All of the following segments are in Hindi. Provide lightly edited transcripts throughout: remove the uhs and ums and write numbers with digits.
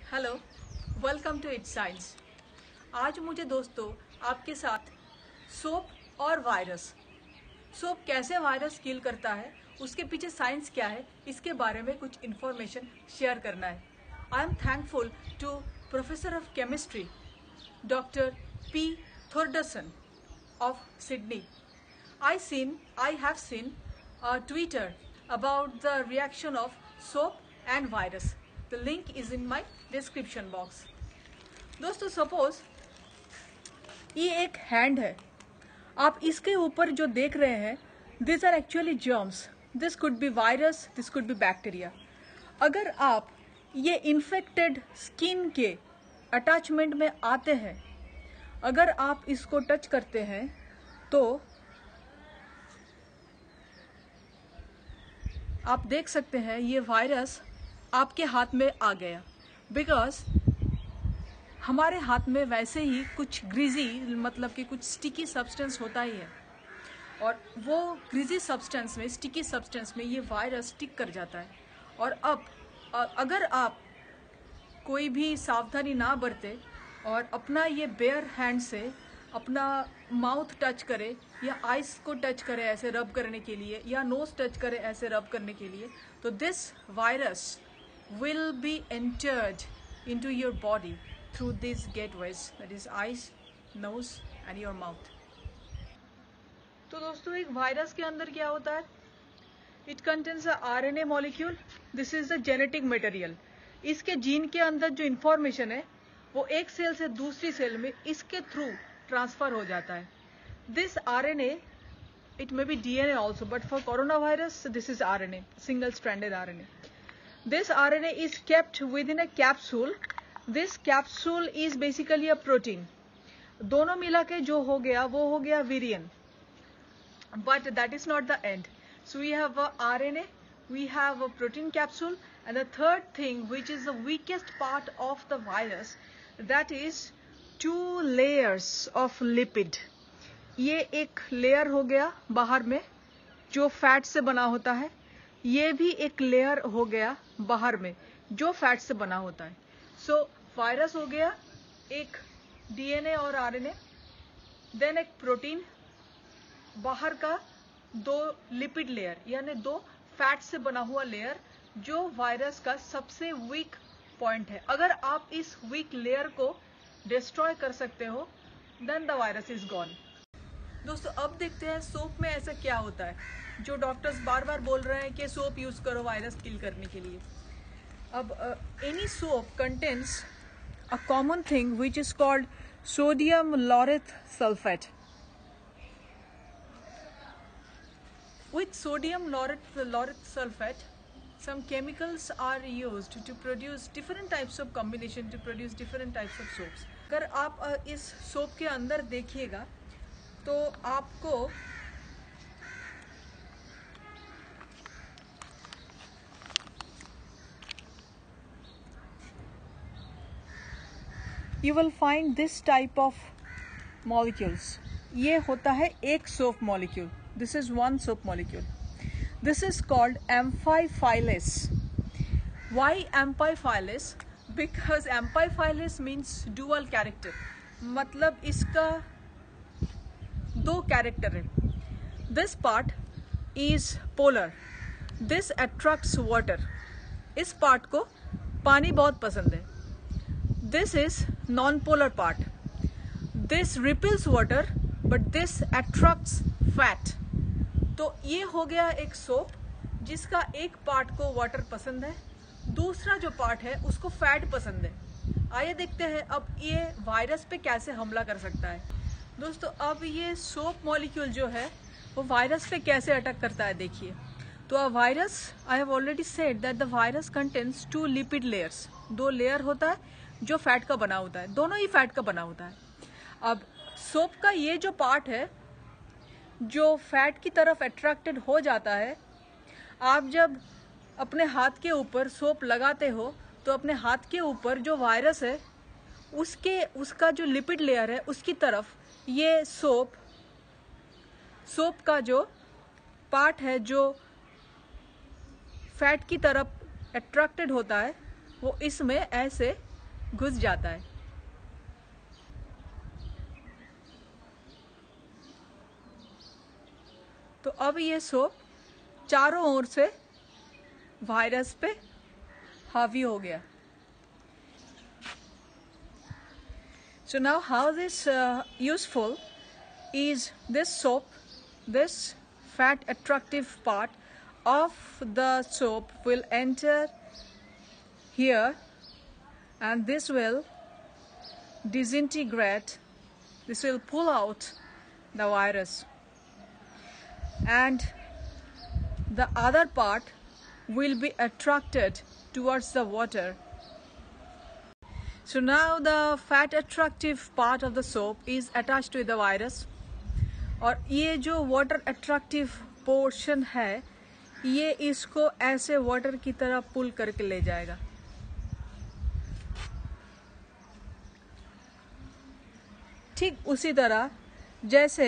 Hello, welcome to It's Science. आज मुझे दोस्तों आपके साथ सोप और सोप कैसे वायरस किल करता है, उसके पीछे साइंस क्या है, इसके बारे में कुछ इन्फॉर्मेशन शेयर करना है। I am thankful to professor of chemistry doctor P Thordarson of Sydney. I have seen a Twitter about the reaction of soap and virus. The link is in my description box. दोस्तों सपोज ये एक हैंड है, आप इसके ऊपर जो देख रहे हैं this are actually germs. This could be virus, this could be bacteria. अगर आप ये इन्फेक्टेड स्किन के अटैचमेंट में आते हैं, अगर आप इसको टच करते हैं तो आप देख सकते हैं ये वायरस आपके हाथ में आ गया. बिकॉज हमारे हाथ में वैसे ही कुछ ग्रीजी मतलब कि कुछ स्टिकी सब्सटेंस होता ही है, और वो ग्रीजी सब्सटेंस में, स्टिकी सब्सटेंस में ये वायरस स्टिक कर जाता है. और अब अगर आप कोई भी सावधानी ना बरते और अपना ये बेयर हैंड से अपना माउथ टच करे या आइस को टच करे ऐसे रब करने के लिए, या नोज टच करे ऐसे रब करने के लिए, तो this virus will be entered into your body through this gateways, that is eyes, nose and your mouth. तो दोस्तों एक वायरस के अंदर क्या होता है? It contains a RNA molecule. This is the genetic material. इसके जीन के अंदर जो इंफॉर्मेशन है वो एक सेल से दूसरी सेल में इसके थ्रू ट्रांसफर हो जाता है. This RNA, it may be DNA also, but for corona virus this is RNA, single stranded RNA. This RNA is kept within a capsule. This capsule is basically a protein. दोनों मिला के जो हो गया वो हो गया virion, but that is not the end. So we have a RNA, we have a protein capsule, and the third thing, which is the weakest part of the virus, that is two layers of lipid. ये एक लेयर हो गया बाहर में जो फैट से बना होता है, ये भी एक लेयर हो गया बाहर में जो फैट से बना होता है. सो वायरस हो गया एक डीएनए और आरएनए, देन एक प्रोटीन, बाहर का दो लिपिड लेयर यानी दो फैट से बना हुआ लेयर, जो वायरस का सबसे वीक पॉइंट है. अगर आप इस वीक लेयर को डिस्ट्रॉय कर सकते हो, then the virus is gone. दोस्तों अब देखते हैं सोप में ऐसा क्या होता है जो डॉक्टर्स बार बार बोल रहे हैं कि सोप यूज करो वायरस किल करने के लिए. अब any soap contains a common thing which is called sodium lauryl sulphate. With sodium lauryl sulfate, some chemicals are used to produce different types of combination to produce different types of soaps. अगर आप इस सोप के अंदर देखिएगा तो आपको you will find this type of molecules. ये होता है एक soap molecule. This is one soap molecule. This is called amphiphylase. Why amphiphylase? Because amphiphylase means dual character. मतलब इसका दो कैरेक्टर है. This part is polar. This attracts water. इस पार्ट को पानी बहुत पसंद है. This is non-polar part. This repels water, but this attracts fat. तो ये हो गया एक सोप जिसका एक पार्ट को वाटर पसंद है, दूसरा जो पार्ट है उसको फैट पसंद है. आइए देखते हैं अब ये वायरस पे कैसे हमला कर सकता है. दोस्तों अब ये सोप मॉलिक्यूल जो है वो वायरस पे कैसे अटैक करता है देखिए. तो a virus, I have already said that the virus contains two lipid layers. दो लेयर होता है जो फैट का बना होता है, दोनों ही फैट का बना होता है. अब सोप का ये जो पार्ट है जो फैट की तरफ अट्रैक्टेड हो जाता है, आप जब अपने हाथ के ऊपर सोप लगाते हो तो अपने हाथ के ऊपर जो वायरस है उसका जो लिपिड लेयर है उसकी तरफ ये सोप का जो पार्ट है जो फैट की तरफ अट्रैक्टेड होता है वो इसमें ऐसे घुस जाता है। तो अब ये सोप चारों ओर से वायरस पे हावी हो गया। So now how this useful is this soap, this fat attractive part of the soap will enter here and this will disintegrate, this will pull out the virus, and the other part will be attracted towards the water. So now the fat attractive part of the soap is attached to the virus, और ये जो water attractive portion है ये इसको ऐसे water की तरह pull करके ले जाएगा। ठीक उसी तरह जैसे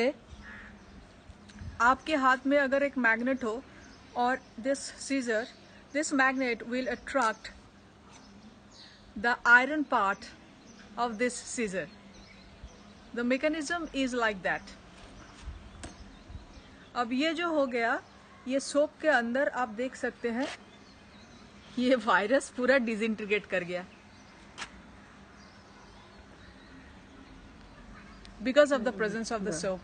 आपके हाथ में अगर एक मैग्नेट हो और this magnet will attract the iron part of this scissor. The mechanism is like that. अब ये जो हो गया, ये सोप के अंदर आप देख सकते हैं ये वायरस पूरा डिसइंटीग्रेट कर गया because of the presence of the soap.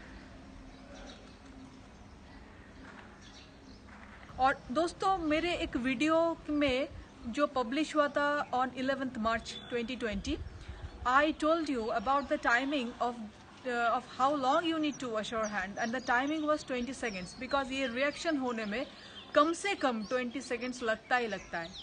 और दोस्तों मेरे एक वीडियो में जो पब्लिश हुआ था on 11th March 2020, I told you about the timing of how long you need to wash your hand, and the timing was 20 seconds because ये reaction होने में कम से कम 20 seconds लगता ही लगता है।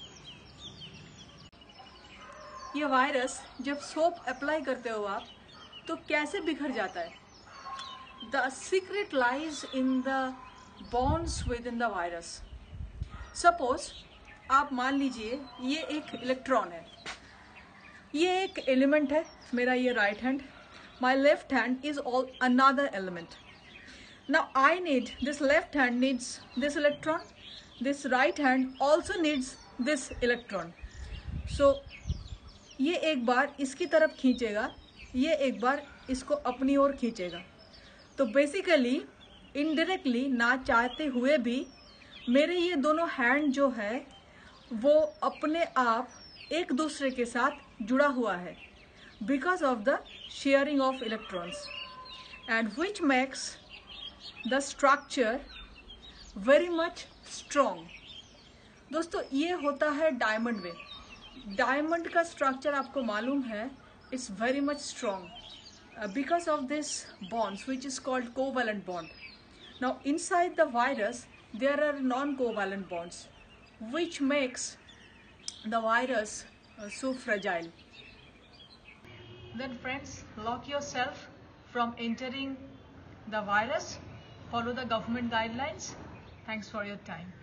ये वायरस जब सोप अप्लाई करते हो आप तो कैसे बिखर जाता है? The secret lies in the bonds within the virus. Suppose आप मान लीजिए ये एक इलेक्ट्रॉन है, ये एक एलिमेंट है, मेरा ये right hand, my left hand is all another element. Now I need this left hand needs this electron, this right hand also needs this electron. So ये एक बार इसकी तरफ खींचेगा, ये एक बार इसको अपनी ओर खींचेगा. तो बेसिकली इनडायरेक्टली ना चाहते हुए भी मेरे ये दोनों हैंड जो है वो अपने आप एक दूसरे के साथ जुड़ा हुआ है because of the sharing of electrons, and which makes the structure very much strong. दोस्तों ये होता है डायमंड में. डायमंड का स्ट्रक्चर आपको मालूम है, it's very much strong because of this bonds which is called covalent bond. Now inside the virus there are non-covalent bonds which makes the virus so fragile. Then friends, lock yourself from entering the virus. Follow the government guidelines. Thanks for your time.